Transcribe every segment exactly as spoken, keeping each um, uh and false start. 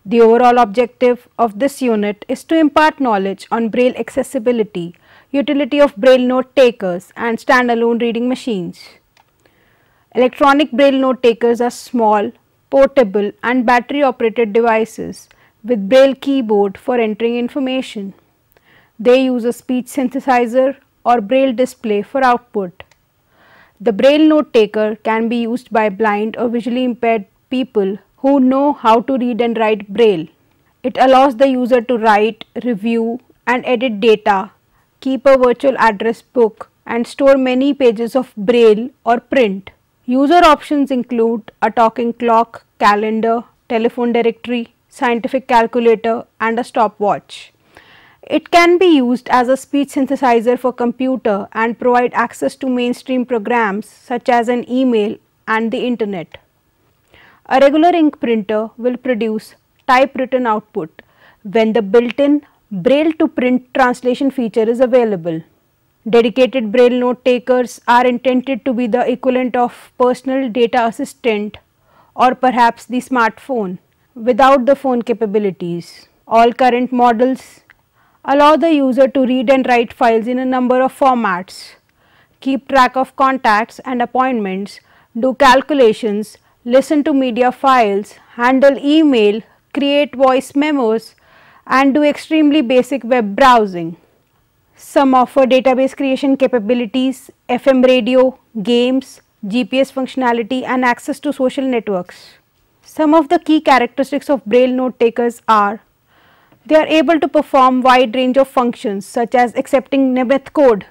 The overall objective of this unit is to impart knowledge on Braille accessibility, utility of Braille note takers and standalone reading machines. Electronic Braille note takers are small, portable and battery operated devices with Braille keyboard for entering information. They use a speech synthesizer or Braille display for output. The Braille note taker can be used by blind or visually impaired people who know how to read and write Braille. It allows the user to write, review and edit data, keep a virtual address book and store many pages of Braille or print. User options include a talking clock, calendar, telephone directory, scientific calculator and a stopwatch. It can be used as a speech synthesizer for computer and provide access to mainstream programs such as an email and the internet. A regular ink printer will produce typewritten output when the built-in Braille to print translation feature is available. Dedicated Braille note takers are intended to be the equivalent of personal data assistant or perhaps the smartphone without the phone capabilities. All current models allow the user to read and write files in a number of formats, keep track of contacts and appointments, do calculations, listen to media files, handle email, create voice memos and do extremely basic web browsing. Some offer database creation capabilities, F M radio, games, G P S functionality and access to social networks. Some of the key characteristics of Braille note takers are: they are able to perform wide range of functions such as accepting Nemeth code.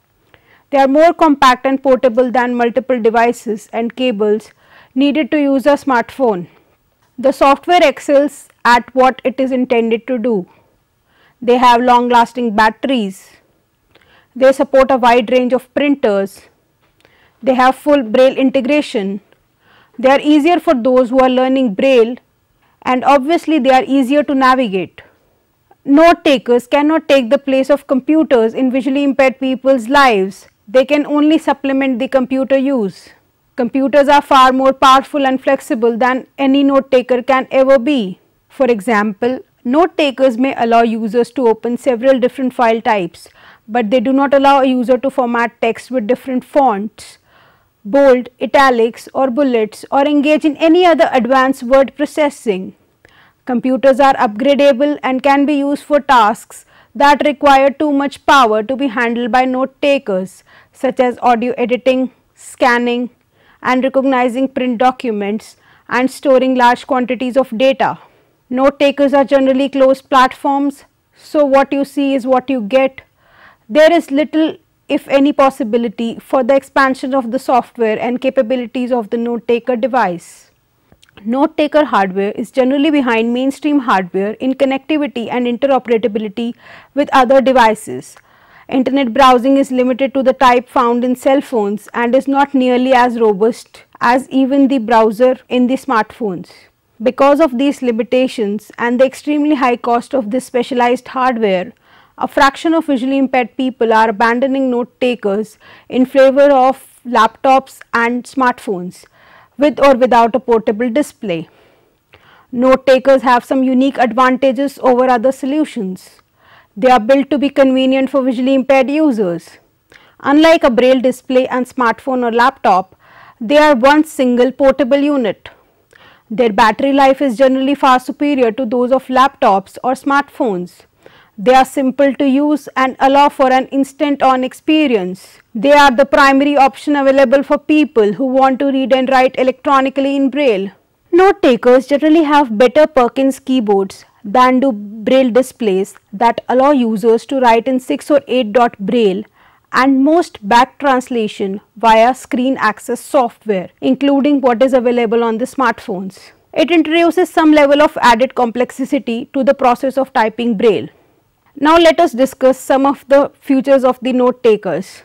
They are more compact and portable than multiple devices and cables needed to use a smartphone. The software excels at what it is intended to do. They have long lasting batteries. They support a wide range of printers. They have full Braille integration. They are easier for those who are learning Braille and obviously they are easier to navigate. Note takers cannot take the place of computers in visually impaired people's lives. They can only supplement the computer use. Computers are far more powerful and flexible than any note taker can ever be. For example, note takers may allow users to open several different file types, but they do not allow a user to format text with different fonts, bold, italics or bullets or engage in any other advanced word processing. Computers are upgradable and can be used for tasks that require too much power to be handled by note takers, such as audio editing, scanning and recognizing print documents and storing large quantities of data. Note takers are generally closed platforms, so what you see is what you get. There is little if any possibility for the expansion of the software and capabilities of the note taker device. Note taker hardware is generally behind mainstream hardware in connectivity and interoperability with other devices. Internet browsing is limited to the type found in cell phones and is not nearly as robust as even the browser in the smartphones. Because of these limitations and the extremely high cost of this specialized hardware, a fraction of visually impaired people are abandoning note takers in favor of laptops and smartphones, with or without a portable display. Note takers have some unique advantages over other solutions. They are built to be convenient for visually impaired users. Unlike a Braille display and smartphone or laptop, they are one single portable unit. Their battery life is generally far superior to those of laptops or smartphones. They are simple to use and allow for an instant-on experience. They are the primary option available for people who want to read and write electronically in Braille. Note takers generally have better Perkins keyboards than do Braille displays that allow users to write in six or eight dot Braille and most back translation via screen access software, including what is available on the smartphones. It introduces some level of added complexity to the process of typing Braille. Now let us discuss some of the features of the note takers.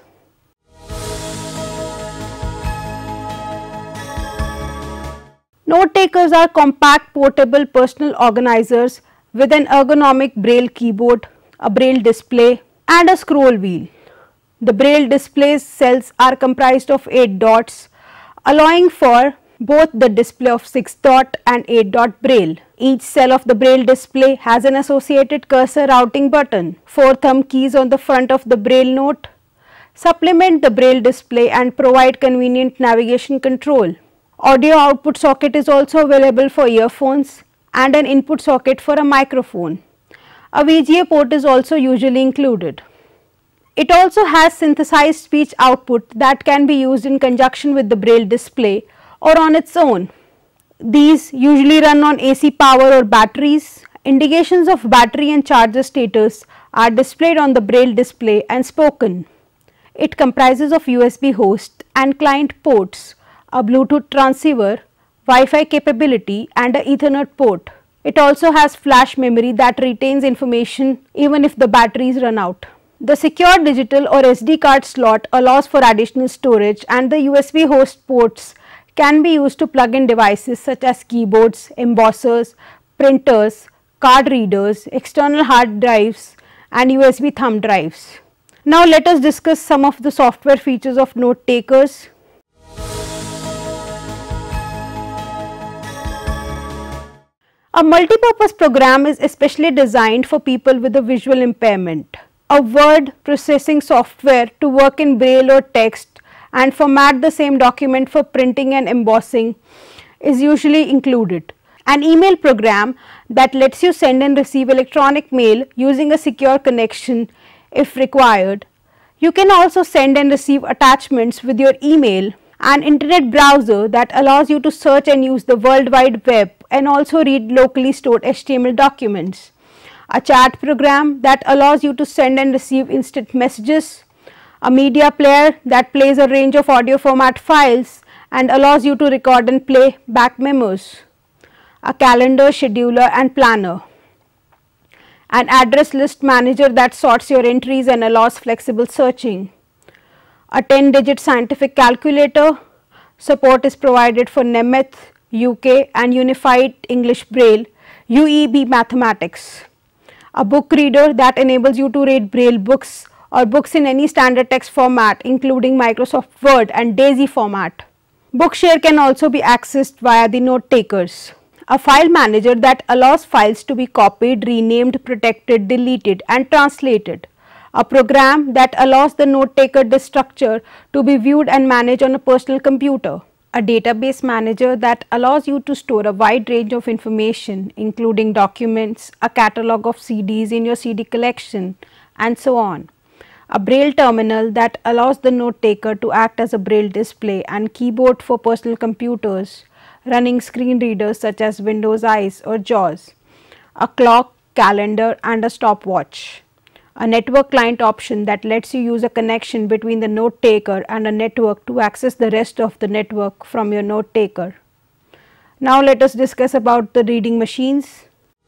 Note takers are compact, portable personal organizers with an ergonomic Braille keyboard, a Braille display and a scroll wheel. The Braille display's cells are comprised of eight dots, allowing for both the display of six dot and eight dot braille. Each cell of the braille display has an associated cursor routing button. Four thumb keys on the front of the braille note supplement the braille display and provide convenient navigation control. Audio output socket is also available for earphones and an input socket for a microphone. A V G A port is also usually included. It also has synthesized speech output that can be used in conjunction with the braille display or on its own. These usually run on A C power or batteries. Indications of battery and charger status are displayed on the braille display and spoken. It comprises of U S B host and client ports, a Bluetooth transceiver, Wi-Fi capability and a Ethernet port. It also has flash memory that retains information even if the batteries run out. The secure digital or S D card slot allows for additional storage, and the U S B host ports can be used to plug in devices such as keyboards, embossers, printers, card readers, external hard drives and U S B thumb drives. Now let us discuss some of the software features of note takers. A multipurpose program is especially designed for people with a visual impairment. A word processing software to work in braille or text and format the same document for printing and embossing is usually included. An email program that lets you send and receive electronic mail using a secure connection if required. You can also send and receive attachments with your email. An internet browser that allows you to search and use the World Wide Web and also read locally stored H T M L documents. A chat program that allows you to send and receive instant messages. A media player that plays a range of audio format files and allows you to record and play back memos. A calendar, scheduler and planner. An address list manager that sorts your entries and allows flexible searching. A ten digit scientific calculator. Support is provided for Nemeth, U K and Unified English Braille, U E B Mathematics. A book reader that enables you to read braille books or books in any standard text format including Microsoft Word and DAISY format. Bookshare can also be accessed via the note takers. A file manager that allows files to be copied, renamed, protected, deleted and translated. A program that allows the note taker disk structure to be viewed and managed on a personal computer. A database manager that allows you to store a wide range of information including documents, a catalog of C Ds in your C D collection and so on. A braille terminal that allows the note taker to act as a braille display and keyboard for personal computers running screen readers such as Windows Eyes or JAWS. A clock, calendar and a stopwatch. A network client option that lets you use a connection between the note taker and a network to access the rest of the network from your note taker. Now let us discuss about the reading machines.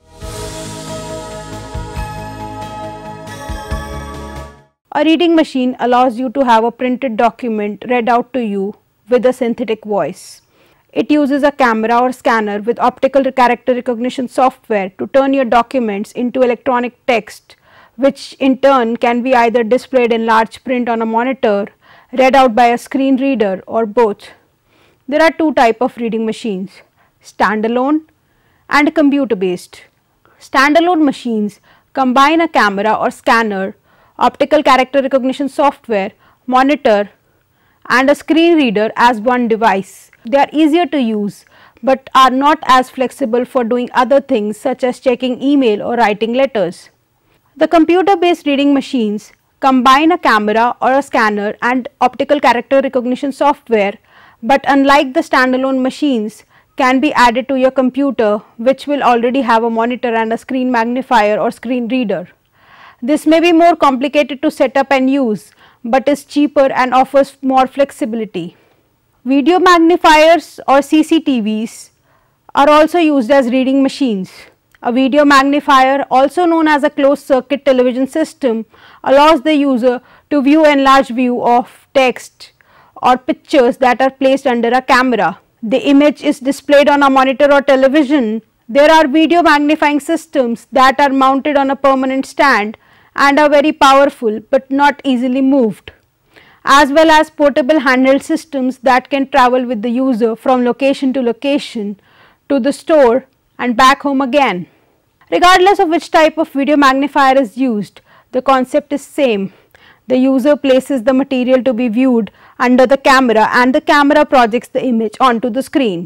A reading machine allows you to have a printed document read out to you with a synthetic voice. It uses a camera or scanner with optical character recognition software to turn your documents into electronic text, which in turn can be either displayed in large print on a monitor, read out by a screen reader or both. There are two types of reading machines, standalone and computer based. Standalone machines combine a camera or scanner, optical character recognition software, monitor and a screen reader as one device. They are easier to use but are not as flexible for doing other things such as checking email or writing letters. The computer based reading machines combine a camera or a scanner and optical character recognition software, but unlike the standalone machines, can be added to your computer which will already have a monitor and a screen magnifier or screen reader. This may be more complicated to set up and use, but is cheaper and offers more flexibility. Video magnifiers or C C T Vs are also used as reading machines. A video magnifier, also known as a closed circuit television system, allows the user to view an enlarged view of text or pictures that are placed under a camera. The image is displayed on a monitor or television. There are video magnifying systems that are mounted on a permanent stand and are very powerful but not easily moved. as well as portable handheld systems that can travel with the user from location to location, to the store and back home again. Regardless of which type of video magnifier is used, the concept is same. The user places the material to be viewed under the camera and the camera projects the image onto the screen.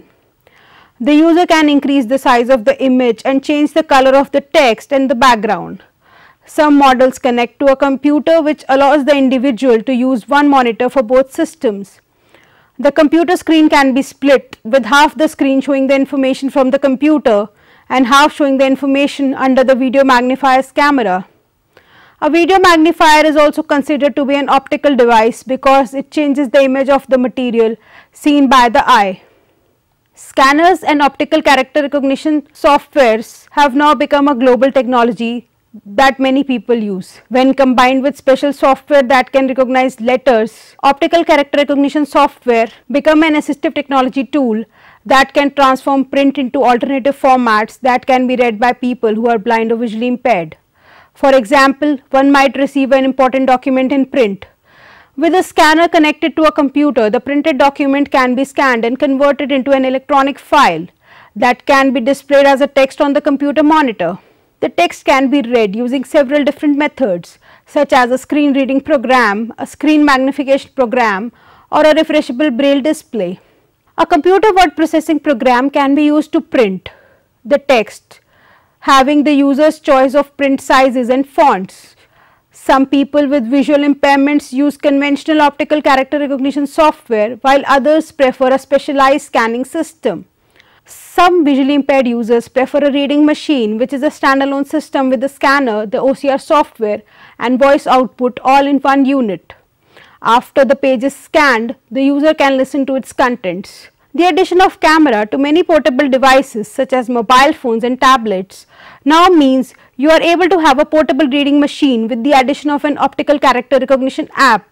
The user can increase the size of the image and change the color of the text and the background. Some models connect to a computer, which allows the individual to use one monitor for both systems. The computer screen can be split, with half the screen showing the information from the computer and half showing the information under the video magnifier's camera. A video magnifier is also considered to be an optical device because it changes the image of the material seen by the eye. Scanners and optical character recognition softwares have now become a global technology that many people use. When combined with special software that can recognize letters, optical character recognition software become an assistive technology tool that can transform print into alternative formats that can be read by people who are blind or visually impaired. For example, one might receive an important document in print. With a scanner connected to a computer, the printed document can be scanned and converted into an electronic file that can be displayed as a text on the computer monitor. The text can be read using several different methods, such as a screen reading program, a screen magnification program, or a refreshable braille display. A computer word processing program can be used to print the text, having the user's choice of print sizes and fonts. Some people with visual impairments use conventional optical character recognition software, while others prefer a specialized scanning system. Some visually impaired users prefer a reading machine, which is a standalone system with the scanner, the O C R software and voice output all in one unit. After the page is scanned, the user can listen to its contents. The addition of camera to many portable devices such as mobile phones and tablets now means you are able to have a portable reading machine with the addition of an optical character recognition app.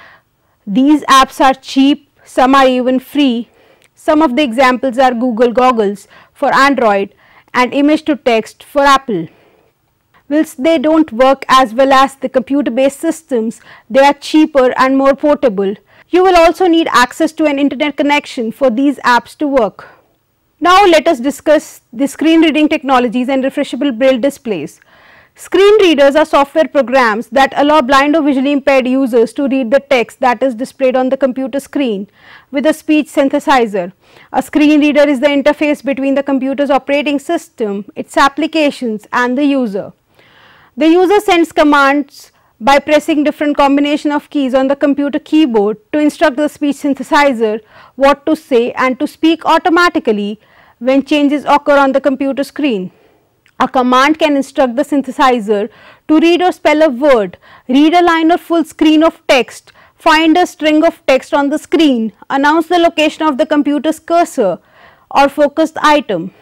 These apps are cheap, some are even free. Some of the examples are Google Goggles for Android and Image to Text for Apple. Whilst they don't work as well as the computer based systems, they are cheaper and more portable. You will also need access to an internet connection for these apps to work. Now let us discuss the screen reading technologies and refreshable braille displays. Screen readers are software programs that allow blind or visually impaired users to read the text that is displayed on the computer screen with a speech synthesizer. A screen reader is the interface between the computer's operating system, its applications and the user. The user sends commands by pressing different combination of keys on the computer keyboard to instruct the speech synthesizer what to say and to speak automatically when changes occur on the computer screen. A command can instruct the synthesizer to read or spell a word, read a line or full screen of text, find a string of text on the screen, announce the location of the computer's cursor or focused item.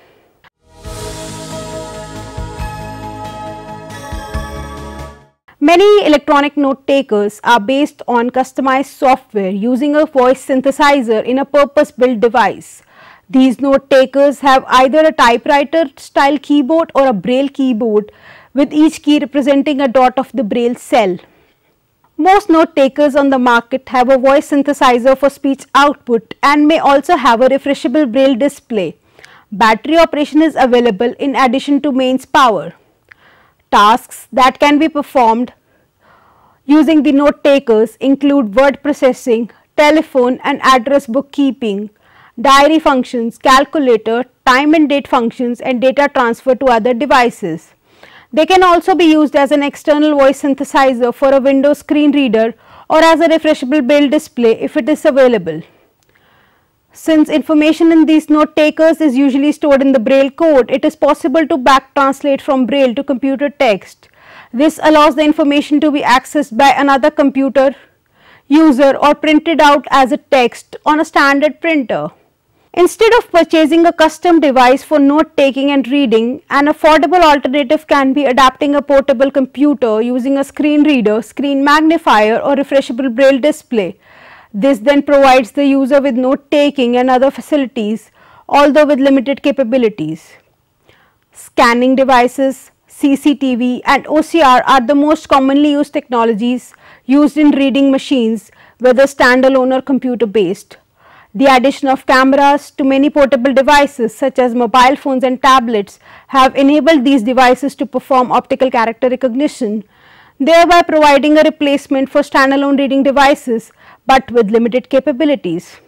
Many electronic note takers are based on customized software using a voice synthesizer in a purpose-built device. These note takers have either a typewriter style keyboard or a braille keyboard, with each key representing a dot of the braille cell. Most note takers on the market have a voice synthesizer for speech output and may also have a refreshable braille display. Battery operation is available in addition to mains power. Tasks that can be performed using the note takers include word processing, telephone and address bookkeeping, diary functions, calculator, time and date functions and data transfer to other devices. They can also be used as an external voice synthesizer for a Windows screen reader or as a refreshable braille display if it is available. Since information in these note takers is usually stored in the braille code, it is possible to back translate from braille to computer text. This allows the information to be accessed by another computer user or printed out as a text on a standard printer. Instead of purchasing a custom device for note taking and reading, an affordable alternative can be adapting a portable computer using a screen reader, screen magnifier or refreshable braille display. This then provides the user with note taking and other facilities, although with limited capabilities. Scanning devices, C C T V and O C R are the most commonly used technologies used in reading machines, whether standalone or computer based. The addition of cameras to many portable devices such as mobile phones and tablets have enabled these devices to perform optical character recognition, thereby providing a replacement for standalone reading devices but with limited capabilities.